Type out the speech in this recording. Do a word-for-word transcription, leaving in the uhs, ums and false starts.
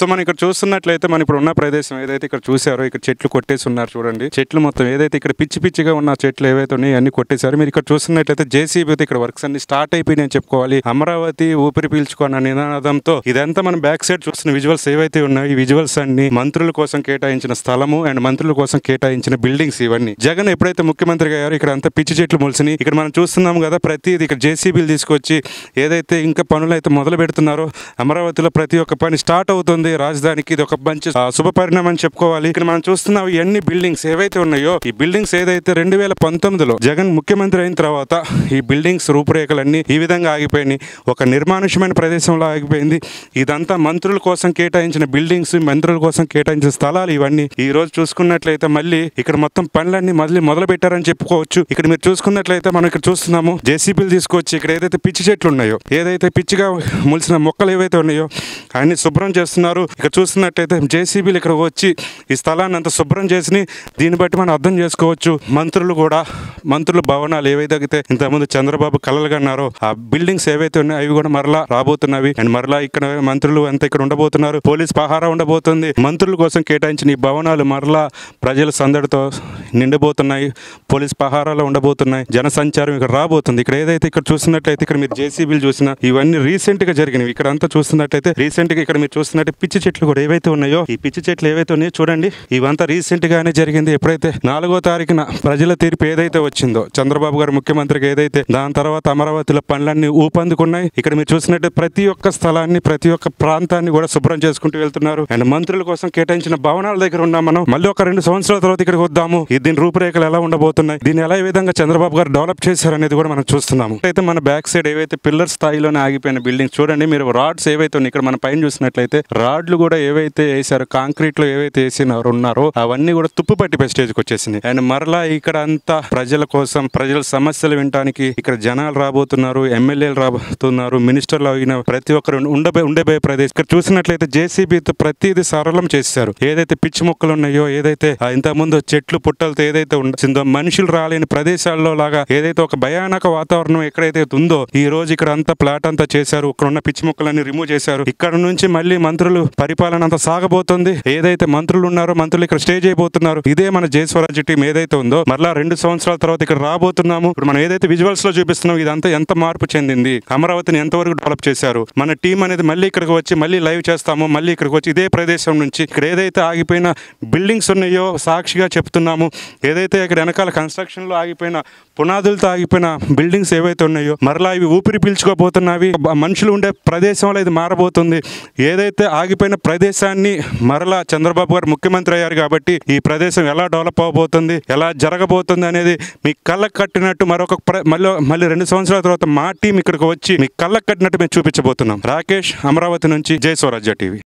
So మనం ఇక్కడ చూస్తున్నట్లయితే మనం ఇప్పుడు ఉన్న ప్రదేశం ఏదైతే ఇక్కడ చూసారో ఇక్కడ చెట్లు కొట్టేసి ఉన్నారు చూడండి. చెట్లు మొత్తం ఏదైతే ఇక్కడ పిచ్చి పిచ్చిగా ఉన్న చెట్లు ఏవైతే ఉన్నాయో అన్ని కొట్టేశారు. మీరు ఇక్కడ చూస్తున్నట్లయితే జేసీబీ ఇక్కడ వర్క్స్ అన్ని స్టార్ట్ అయిపోయినాయి అని చెప్పుకోవాలి. అమరావతి ఊపిరి పీల్చుకున్న నినాదంతో ఇదంతా మనం బ్యాక్ సైడ్ చూస్తున్న విజువల్స్ ఏవైతే ఉన్నాయో ఈ విజువల్స్ అన్ని మంత్రుల కోసం కేటాయించిన స్థలము అండ్ మంత్రుల కోసం కేటాయించిన బిల్డింగ్స్ ఇవన్నీ. జగన్ ఎప్పుడైతే ముఖ్యమంత్రిగా అయ్యారో ఇక్కడ అంతా పిచ్చి చెట్లు మొలిసినాయి. ఇక్కడ మనం చూస్తున్నాం కదా ప్రతిది ఇక్కడ జేసీబీలు తీసుకొచ్చి ఏదైతే ఇంకా పనులు అయితే మొదలు పెడుతున్నారో అమరావతిలో ప్రతి ఒక్క పని స్టార్ట్ అవుతుంది. రాజధానికి ఇది ఒక మంచి శుభ పరిణామం అని చెప్పుకోవాలి. ఇక్కడ మనం చూస్తున్నాం ఇవన్నీ బిల్డింగ్స్ ఏవైతే ఉన్నాయో ఈ బిల్డింగ్స్ ఏదైతే రెండు వేల పంతొమ్మిదిలో జగన్ ముఖ్యమంత్రి అయిన తర్వాత ఈ బిల్డింగ్స్ రూపురేఖలన్నీ ఈ విధంగా ఆగిపోయినాయి. ఒక నిర్మానుష్యమైన ప్రదేశంలో ఆగిపోయింది. ఇదంతా మంత్రుల కోసం కేటాయించిన బిల్డింగ్స్, మంత్రుల కోసం కేటాయించిన స్థలాలు ఇవన్నీ. ఈ రోజు చూసుకున్నట్లయితే మళ్ళీ ఇక్కడ మొత్తం పనులన్నీ మళ్ళీ మొదలు పెట్టారని చెప్పుకోవచ్చు. ఇక్కడ మీరు చూసుకున్నట్లయితే మనం ఇక్కడ చూస్తున్నాము జేసీబీలు తీసుకొచ్చి ఇక్కడ ఏదైతే పిచ్చి చెట్లు ఉన్నాయో ఏదైతే పిచ్చిగా ములిసిన మొక్కలు ఏవైతే ఉన్నాయో అన్ని శుభ్రం చేస్తున్నారు. ఇక్కడ చూస్తున్నట్లయితే జేసీబీలు ఇక్కడ వచ్చి ఈ స్థలాన్ని అంత శుభ్రం చేసి దీన్ని బట్టి మనం అర్థం చేసుకోవచ్చు. మంత్రులు కూడా మంత్రుల భవనాలు ఏవైతే ఇంతకుముందు చంద్రబాబు కలలుగా అన్నారో ఆ బిల్డింగ్స్ ఏవైతే ఉన్నాయో అవి కూడా మరలా రాబోతున్నవి. అండ్ మరలా ఇక్కడ మంత్రులు అంతా ఇక్కడ ఉండబోతున్నారు. పోలీస్ పహారా ఉండబోతుంది. మంత్రుల కోసం కేటాయించిన ఈ భవనాలు మరలా ప్రజల సందడితో నిండబోతున్నాయి. పోలీస్ పహారాలో ఉండబోతున్నాయి. జన సంచారం ఇక్కడ రాబోతుంది. ఇక్కడ ఏదైతే ఇక్కడ చూస్తున్నట్లయితే ఇక్కడ మీరు జేసీబీలు చూసినా ఇవన్నీ రీసెంట్ గా జరిగినవి. ఇక్కడ అంతా చూస్తున్నట్లయితే రీసెంట్ గా ఇక్కడ మీరు చూస్తున్నట్టు పిచ్చి చెట్లు కూడా ఏవైతే ఉన్నాయో ఈ పిచ్చి చెట్లు ఏవైతే ఉన్నాయో చూడండి ఇవంతా రీసెంట్ గానే జరిగింది. ఎప్పుడైతే నాలుగో తారీఖున ప్రజల తీర్పు ఏదైతే వచ్చిందో చంద్రబాబు గారు ముఖ్యమంత్రికి ఏదైతే దాని తర్వాత అమరావతిలో పనులన్నీ ఊపందుకున్నాయి. ఇక్కడ మీరు చూసినట్టు ప్రతి ఒక్క స్థలాన్ని ప్రతి ఒక్క ప్రాంతాన్ని కూడా శుభ్రం చేసుకుంటూ వెళ్తున్నారు. అండ్ మంత్రుల కోసం కేటాయించిన భవనాల దగ్గర ఉన్నాం మనం. మళ్ళీ ఒక రెండు సంవత్సరాల తర్వాత ఇక్కడికి వద్దాము. దీని రూపురేఖలు ఎలా ఉండబోతున్నాయి, దీన్ని ఎలా ఏ విధంగా చంద్రబాబు గారు డెవలప్ చేశారు అనేది కూడా మనం చూస్తున్నాము. అయితే మన బ్యాక్ సైడ్ ఏవైతే పిల్లర్ స్థాయిలోనే ఆగిపోయిన బిల్డింగ్స్ చూడండి. మీరు రాడ్స్ ఏవైతే ఉన్నాయి ఇక్కడ మన పైన చూసినట్లయితే రాడ్లు కూడా ఏవైతే వేసారో కాంక్రీట్ లో ఏవైతే వేసినారో ఉన్నారో అవన్నీ కూడా తుప్పు పట్టి స్టేజ్కి వచ్చేసినాయి. అండ్ మరలా ఇక్కడ అంతా ప్రజల కోసం ప్రజల సమస్యలు వినడానికి ఇక్కడ జనాలు రాబోతున్నారు, ఎమ్మెల్యేలు రాబోతున్నారు, మినిస్టర్లు అయిన ప్రతి ఒక్కరు ఉండబోయే ఉండబోయే ప్రదేశం. ఇక్కడ చూసినట్లయితే జేసీబీతో ప్రతిదీ సరళం చేశారు. ఏదైతే పిచ్చి మొక్కలు ఉన్నాయో ఏదైతే ఇంతకు ముందు చెట్లు పుట్టలతో ఏదైతే ఉందో మనుషులు రాలేని ప్రదేశాల్లో లాగా ఏదైతే ఒక భయానక వాతావరణం ఎక్కడైతే ఉందో ఈ రోజు ఇక్కడ అంతా ప్లాట్ అంతా చేశారు. ఇక్కడ ఉన్న పిచ్చి మొక్కలన్నీ రిమూవ్ చేశారు. ఇక్కడ నుంచి మళ్ళీ మంత్రులు పరిపాలన అంతా సాగబోతుంది. ఏదైతే మంత్రులు ఉన్నారో మంత్రులు ఇక్కడ స్టే చేయబోతున్నారు. ఇదే మన జై స్వరాజ్య టీం ఏదైతే ఉందో మరలా రెండు సంవత్సరాల తర్వాత ఇక్కడ రాబోతున్నాము. ఇప్పుడు మనం ఏదైతే విజువల్స్ లో చూపిస్తున్నాం ఇదంతా ఎంత మార్పు చెందింది, అమరావతిని ఎంతవరకు డెవలప్ చేశారు. మన టీం అనేది మళ్ళీ ఇక్కడికి వచ్చి మళ్ళీ లైవ్ చేస్తాము. మళ్ళీ ఇక్కడికి వచ్చి ఇదే ప్రదేశం నుంచి ఇక్కడ ఏదైతే ఆగిపోయిన బిల్డింగ్స్ ఉన్నాయో సాక్షిగా చెప్తున్నాము. ఏదైతే ఇక్కడ వెనకాల కన్స్ట్రక్షన్ లో ఆగిపోయిన పునాదులతో ఆగిపోయిన బిల్డింగ్స్ ఏవైతే ఉన్నాయో మరలా ఇవి ఊపిరి పీల్చుకోబోతున్నవి. మనుషులు ఉండే ప్రదేశంలో ఇది మారబోతుంది. ఏదైతే ఆగిపోయిన ప్రదేశాన్ని మరలా చంద్రబాబు గారు ముఖ్యమంత్రి అయ్యారు కాబట్టి ఈ ప్రదేశం ఎలా డెవలప్ అవబోతుంది, ఎలా జరగబోతుంది అనేది మీ కళ్ళకు కట్టినట్టు మరొక మళ్ళీ మళ్ళీ రెండు సంవత్సరాల తర్వాత మా టీం ఇక్కడికి వచ్చి మీ కళ్ళకు కట్టినట్టు మేము చూపించబోతున్నాం. రాకేష్, అమరావతి నుంచి, జై స్వరాజ్య టీవీ.